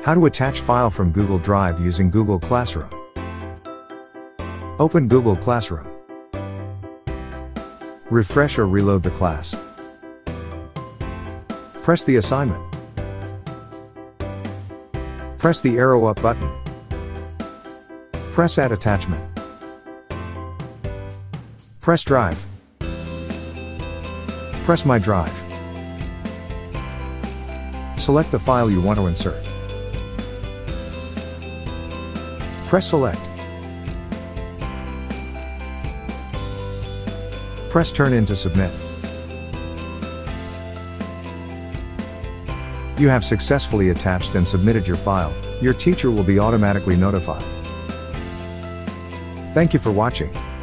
How to attach file from Google Drive using Google Classroom. Open Google Classroom. Refresh or reload the class. Press the assignment. Press the arrow up button. Press Add Attachment. Press Drive. Press My Drive. Select the file you want to insert. Press Select. Press Turn in to submit. You have successfully attached and submitted your file. Your teacher will be automatically notified. Thank you for watching.